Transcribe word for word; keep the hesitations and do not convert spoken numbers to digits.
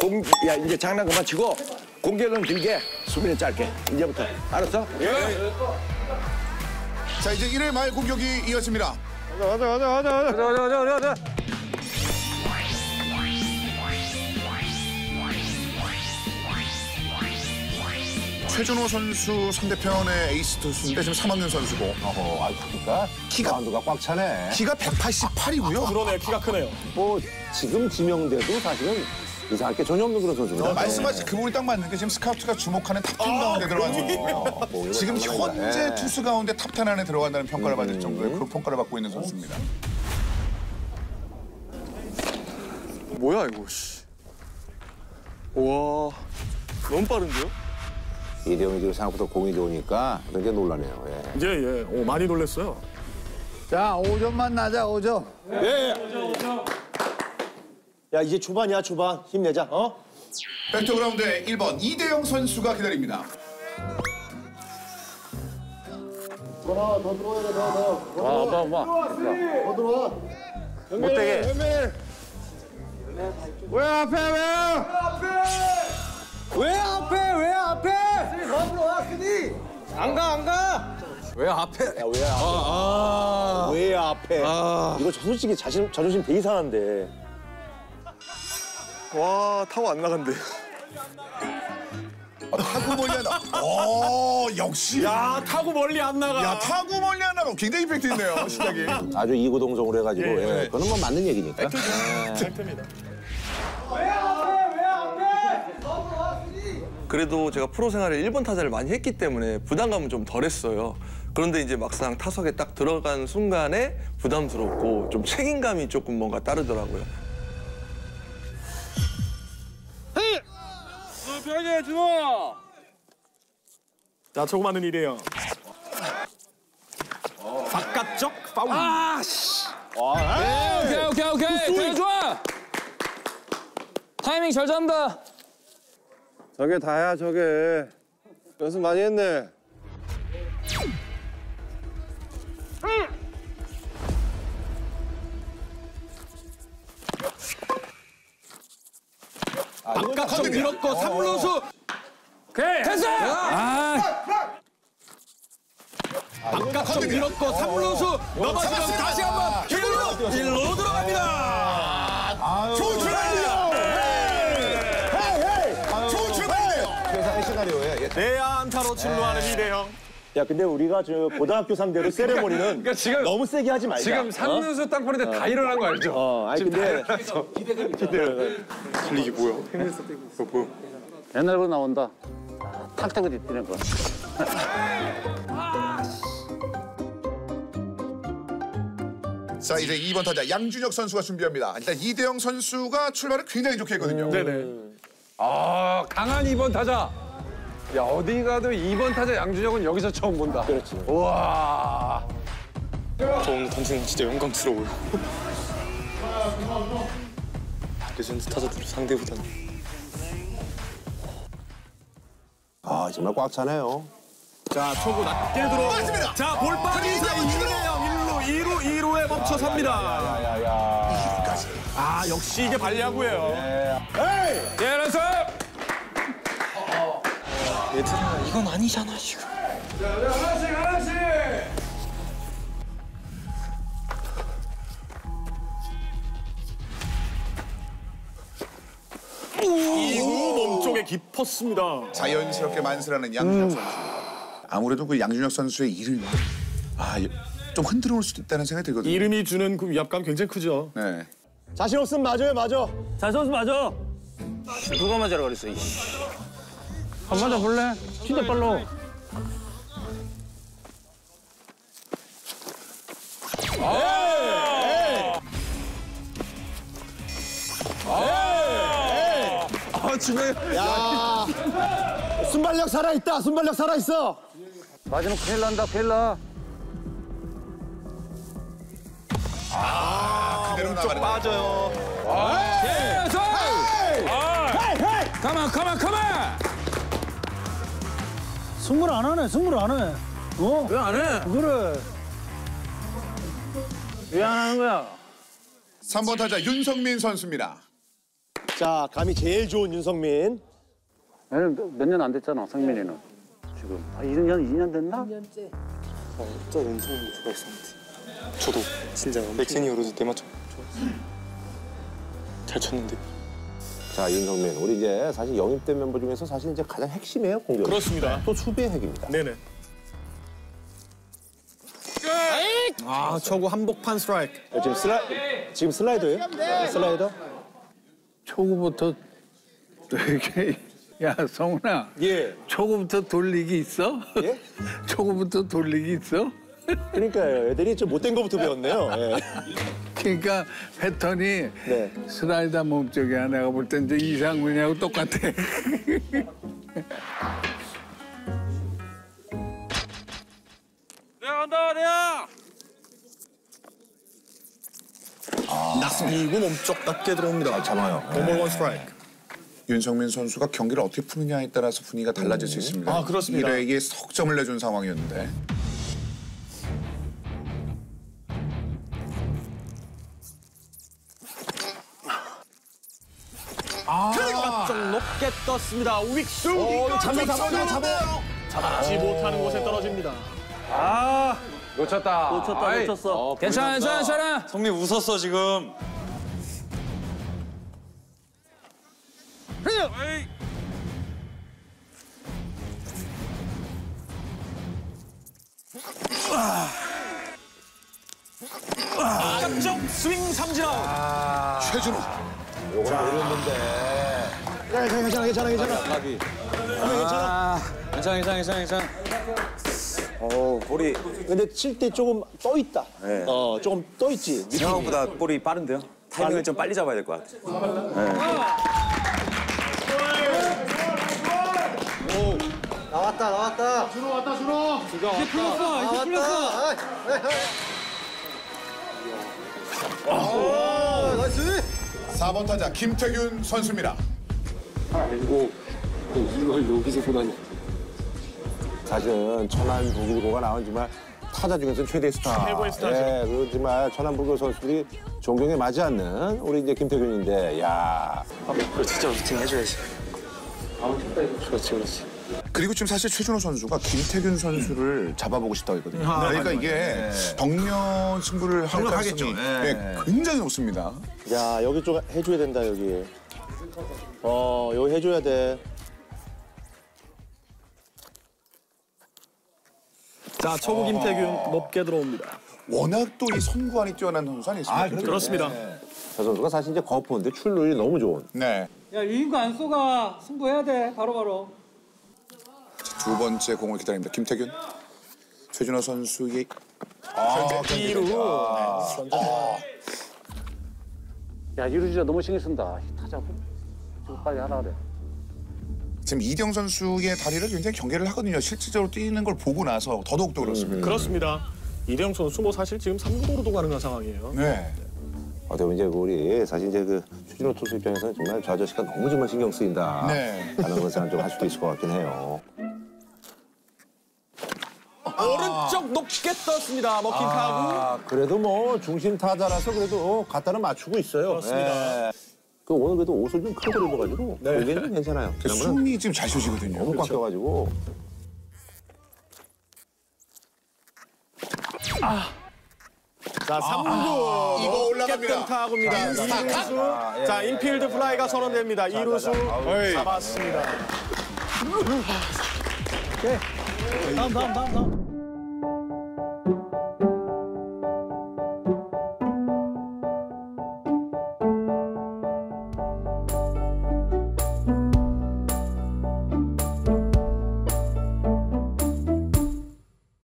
공, 야, 이제 장난 그만 치고 공격은 길게, 수비는 짧게. 이제부터. 알았어? 예. 자, 이제 일 회 말 공격이 이어집니다. 가자, 가자, 가자, 가자. 가자, 가자, 가자, 가자. 최준호 선수 상대편의 에이스 투수인데 지금 삼 학년 선수고. 어허, 아, 그러니까 키가- 마운드가 꽉 차네. 키가 백팔십팔이고요. 그러네, 키가 크네요. 뭐 지금 지명돼도 사실은 이상하게 전혀 없는 그런 선수입니다. 말씀하신 그 부분이 딱 맞는 게 지금 스카우트가 주목하는 탑 텐 가운데 들어간 선수고요. 지금 현재 투수 가운데 탑 텐 안에 들어간다는 평가를 받을 정도의 그 평가를 받고 있는 선수입니다. 뭐야, 이거, 씨. 와, 너무 빠른데요? 이대형이 지금 생각보다 공이 좋으니까 굉장히 놀라네요. 예. 예, 예. 오, 많이 놀랬어요. 자, 오 점만 나자, 오 점. 야, 이제 초반이야, 초반. 힘내자, 어? 백투그라운드의 일 번 이대영 선수가 기다립니다. 더 들어와야 돼, 더, 더. 와, 와, 와. 더 들어와. 못되게. 왜 앞에, 왜? 왜 앞에, 왜 앞에? 앞으로 와, 크니. 안 가, 안 가. 왜 앞에? 야, 왜 앞에? 아, 아. 왜 앞에? 아. 이거 솔직히 자신, 자존심 되게 상한데. 와, 타고 안 나간대. 아, 타구 멀리 안 나가. 오, 역시. 야, 야, 타고 멀리 안 나가. 야, 타구 멀리 안 나가. 굉장히 이펙트 있네요, 시작이. 아주 이구동성으로 해가지고 예, 예, 그건 뭐 맞는 얘기니까. 팩트입니다. 그래도 제가 프로 생활에 일 번 타자를 많이 했기 때문에 부담감은 좀 덜했어요. 그런데 이제 막상 타석에 딱 들어간 순간에 부담스럽고 좀 책임감이 조금 뭔가 따르더라고요. 편하게 준호. 자, 조그마한 일이에요. 바깥쪽 파울. 아, 씨. 오케이, 오케이, 오케이. 되게 좋아. 타이밍 잘 잡는다. 저게 다야, 저게. 연습 많이 했네. 바깥쪽 밀었고 삼 루수. 오케이. 됐어. 아. 바깥쪽 밀었고 삼 루수. 넘어지면 다시 한번 일루 일루 들어갑니다. 좋은 출발이요. 좋은 출발이에요. 세상의 시나리오에. 예. 내야 안타로 출루하는 이대형. 야, 근데 우리가 저 고등학교 상대로 세레모니는 그러니까 지금 너무 세게 하지 말자. 지금 삼 루수 땅 보는데 다 일어난 거 알죠? 어, 아니 근데 이게 뭐야? 이거 뭐야? 옛날로 나온다. 탁탁을 뛰는 거. 자, 이제 이 번 타자 양준혁 선수가 준비합니다. 일단 이대영 선수가 출발을 굉장히 좋게 했거든요. 네네. 아, 강한 이 번 타자. 야, 어디 가도 이 번 타자 양준혁은 여기서 처음 본다. 그렇지. 우와. 저 오늘 던지는 거 진짜 영광스러워요. 레전드 타자들 상대보다는. 아 정말 꽉 차네요. 자, 초구 낮게 들어. 맞습니다. 자, 볼 빠진 사이 이대형 일 루, 이 루, 이 루에 멈춰 섭니다. 이루까지. 아, 역시 이게 발야구예요. 예, 연습. 얘들아, 이건 아니잖아, 지금. 하나씩, 하나씩. 이 루 몸쪽에 깊었습니다. 자연스럽게 만세라는 양준혁 선수. 아무래도 그 양준혁 선수의 이름이 아, 좀 흔들어 올 수도 있다는 생각이 들거든요. 이름이 주는 그 위압감 굉장히 크죠. 네. 자신 없으면 맞아요, 맞아. 잘 선수 맞아. 누가 맞으라 그랬어, 이씨. 한 맞아 볼래? 진짜 빨라. 아, 지금 야, 순발력 살아 있다. 순발력 살아 있어. 맞으면 큰일 난다, 큰일 나. 그대로 나가는 빠져요. 계속. 가만, 가만, 가만. 승부를 안 하네, 승부를 안 해. 어? 왜 안 해? 그래. 왜 안 하는 거야? 삼 번 타자 윤성민 선수입니다. 자, 감이 제일 좋은 윤성민. 몇 년 안 됐잖아, 성민이는. 지금. 아, 이 년, 이 년 됐나? 진짜 윤성민 좋아했었는데 저도 진짜 맥시니어로도 내 맞춰 잘 쳤는데. 자, 윤성민. 우리 이제 사실 영입된 멤버 중에서 사실 이제 가장 핵심이에요, 공격. 그렇습니다. 또 수비의 핵입니다. 네네. 아, 초구 한복판 스트라이크. 지금 슬라 지금 슬라이더예요? 슬라이더? 초구부터 이렇게 야 성훈아 예. 초구부터 돌리기 있어? 예? 초구부터 돌리기 있어? 그러니까요. 애들이 좀 못된 거부터 배웠네요. 예. 그러니까 패턴이 네. 슬라이더 몸쪽이야. 내가 볼 땐 이제 이상훈이하고 똑같아. 낙스미고 몸쪽 낮게 들어옵니다. 잡아요. 원볼 원 스트라이크. 윤성민 선수가 경기를 어떻게 푸느냐에 따라서 분위기가 달라질 수 있습니다. 아, 그렇습니다. 일 회에 석점을 내준 상황이었는데. 그리고 좀 높게 떴습니다. 윅수. 잡아, 잡아, 잡아. 잡지 못하는 곳에 떨어집니다. 놓쳤다. 놓쳤다, 아이, 놓쳤어. 괜찮아, 괜찮아, 괜찮아. 성민 웃었어 지금. 깜짝 스윙 삼진 아웃. 최준호. 요거 어려웠는데. 야, 괜찮아, 괜찮아, 괜찮아. 까비. 괜찮아 괜찮아 괜찮아 괜찮아. 어, 볼이. 근데 칠 때 조금 떠 있다. 어, 조금 떠 있지. 생각보다 볼이 빠른데요? 타이밍을 좀 빨리 잡아야 될 것 같아. 나왔다, 나왔다. 준호 왔다, 준호. 이제 풀렸어, 이제 풀렸어. 오, 나이스. 사 번 타자 김태균 선수입니다. 사실은 천안 북일고가 나온 정말 타자 중에서 최대 스타. 최고의 스타죠. 예, 그 정말 천안 북일 선수들이 존경에 맞지 않는 우리 이제 김태균인데, 야. 그거 진짜 루팅 해줘야지. 그렇지 그렇지. 그리고 지금 사실 최준호 선수가 김태균 선수를 잡아보고 싶다고 했거든요. 그러니까 이게 정면 승부를 할 가능성이 네, 굉장히 높습니다. 야, 여기 좀 해줘야 된다, 여기. 어, 여기 해줘야 돼. 자, 초구 김태균 높게 들어옵니다. 워낙 또 이 선구안이 뛰어난 선수 아니겠습니까? 그렇습니다. 저 선수가 사실 이제 거푸인데 출루율이 너무 좋은. 네. 야, 유인구 안 쏘가. 승부해야 돼. 바로바로. 자, 두 번째 공을 기다립니다. 김태균. 최준호 선수의 현재 이 루. 야, 이루 진짜 너무 신경 쓴다. 타자 지금 빨리 하라 그래. 지금 이경 선수의 다리를 굉장히 경계를 하거든요. 실질적으로 뛰는 걸 보고 나서 더더욱더 그렇습니다. 그렇습니다. 이대영 선수 뭐 사실 지금 삼 구도로도 가능한 상황이에요. 네. 어떻게 보면 이제 우리 사실 이제 그 추진호 투수 입장에서는 정말 저 아저씨가 너무 정말 신경 쓰인다. 네. 라는 그런 생각 좀 할 수도 있을 것 같긴 해요. 오른쪽 높게 떴습니다. 먹힌 타구. 아, 그래도 뭐 중심 타자라서 그래도 갖다는 맞추고 있어요. 그렇습니다. 예. 그 오늘 그래도 옷을 좀 크게 입어가지고 보기에는 괜찮아요. 그 왜냐면 숨이 지금 잘 쉬어지거든요. 너무 꽉 껴가지고. 자, 삼 구. 이거 올라갑니다. 깼던 타구입니다. 이루수. 자, 인필드 플라이가 선언됩니다. 이루수 잡았습니다. 다음, 다음, 다음, 다음.